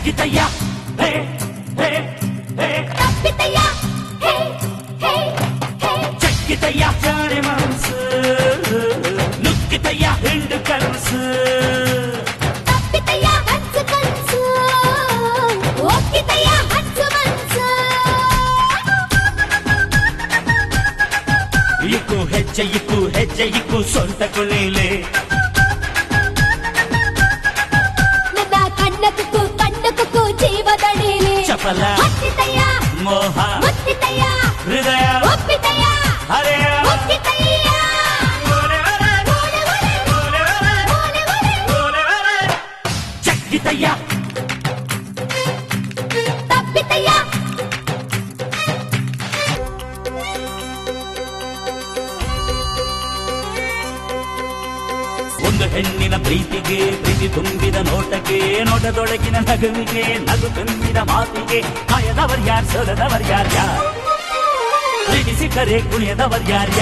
ಚಕ್ಕಿತಯ್ಯ ಹೇ ಹೇ ಹೇ ತಪ್ಪಿತಯ್ಯ ಹೇ ಹೇ ಹೇ ಚಕ್ಕಿತಯ್ಯ ಜಾಣೆ ಮನಸ್ಸು ನುಕ್ಕಿತಯ್ಯ ಹಿಂಡು ಕನಸು ತಪ್ಪಿತಯ್ಯ ಹಚ್ಚು ಕನಸು ಒಕ್ಕಿತಯ್ಯ ಹಚ್ಚು ಮನಸ್ಸು ಇಕ್ಕು ಹೆಜ್ಜೆ ಇಕ್ಕು ಸೊಂಟ ಕೊನೆಲೆ ನನ್ನ ಕಣ್ಣ ಕುಕ್ಕು ಜೀವದಡಿಲಿ ಚಪಲ ಹತ್ತಿತಯ್ಯ ಮೋಹ ಮುತ್ತಿತಯ್ಯ ಹೃದಯ ಒಪ್ಪಿತಯ್ಯ ಹರೆಯ ಒಕ್ಕಿತಯ್ಯ ಚಕ್ಕಿತಯ್ಯ ತಪ್ಪಿತಯ್ಯ ಒಂದು ಹೆಣ್ಣಿನ ಪ್ರೀತಿಗೆ ಪ್ರೀತಿ ತುಂಬಿದ ನೋಟಕ್ಕೆ ನೋಟದೊಳಗಿನ ನಗುವಿಗೆ ನಗು ತುಂಬಿದ ಮಾತಿಗೆ ಕಾಯದವರ್ಯಾರ್ ಸೋಲದವರ್ಯಾರ್ಯ ಪ್ರೀತಿಸಿಟ್ಟರೆ ಕುಣಿಯದವರ್ಯಾರ್ಯ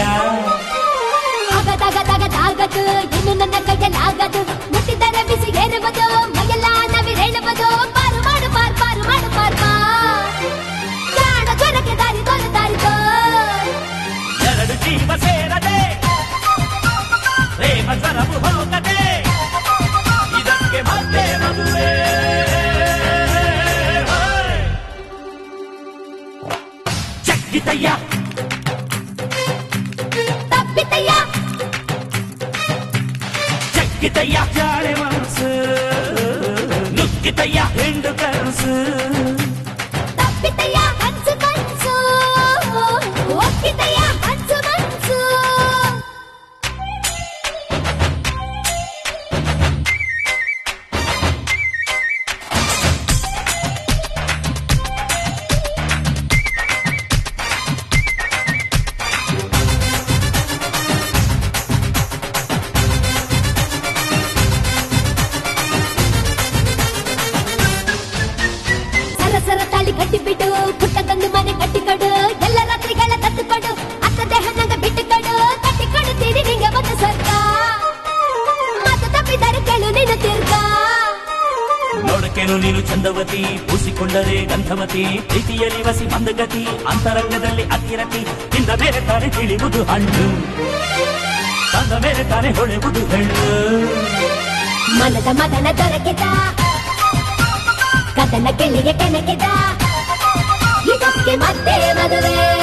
ಆಗದು ಇನ್ನು ನನ್ನ ಕೈಯಲ್ಲಾಗದು ಮುಟ್ಟಿದರೆ ಬಿಸಿ ಏರುವುದು ಮೈಯೆಲ್ಲ ನವಿರೇಳುವುದು ಪಾರು ಮಾಡು ಪಾರು ಪಾರು ಮಾಡು ಪಾರು ಕಾಡ ಜ್ವರಕ್ಕೆ ದಾರಿ ತೋರು ಎರಡು ಜೀವ ಸೇರದೆ ಪ್ರೇಮ ಜ್ವರವು ಹೋಗದೆ ಇದಕ್ಕೆ ಮತ್ತೆ ಮದುವೆ ಚಕ್ಕಿತಯ್ಯ ತಪ್ಪಿತಯ್ಯ ಚಕ್ಕಿತಯ್ಯ ಜಾಳೆ ಮನಸ್ಸು ನುಕ್ಕಿತಯ್ಯ ಹಿಂಡು ಕನಸು ತಪ್ಪಿತಯ್ಯ ಹಚ್ಚು ಕನಸು ಒಕ್ಕಿತಯ್ಯ ಹಚ್ಚು ಮನಸ್ಸು ಸರಸರ ತಾಳಿ ಕಟ್ಟಿಬಿಡು ಪುಟ್ಟದೊಂದು ಮನೆ ಕಟ್ಟಿಕೊಡು ಎಲ್ಲ ರಾತ್ರಿಗಳ ತತ್ತುಕೊಡು ಅತ್ತ ದೇಹ ನಂಗ ಬಿಟ್ಟುಕೊಡು ಕಟ್ಟಿಕೊಡುತ್ತೀನಿ ನಿಂಗೆ ಒಂದು ಸ್ವರ್ಗ ಮಾತು ತಪ್ಪಿದರೆ ಕೇಳು ನೀನು ತಿರ್ಗ ನೋಡಕ್ಕೇನು ನೀನು ಚಂದವತಿ ಪೂಸಿಕೊಂಡರೆ ಗಂಧವತಿ ಪ್ರೀತಿಯಲ್ಲಿ ವಸಿ ಮಂದಗತಿ ಅಂತರಂಗದಲ್ಲಿ ಅಕ್ಕಿರತಿ ಇಂದ ಮೇಲೆ ತಾನೆ ತಿಳಿಯುವುದು ಹಣ್ಣು ತಂದ ಮೇಲೆ ತಾನೆ ಹೊಳೆಯುವುದು ಹೆಣ್ಣು ಮನದ ಮದನ ದೊರಕಿದ ಕದನ ಕೆಲ್ಲಿಗೆ ಕೆಣಕಿದ ಇದಕ್ಕೆ ಮತ್ತೆ ಮದುವೆ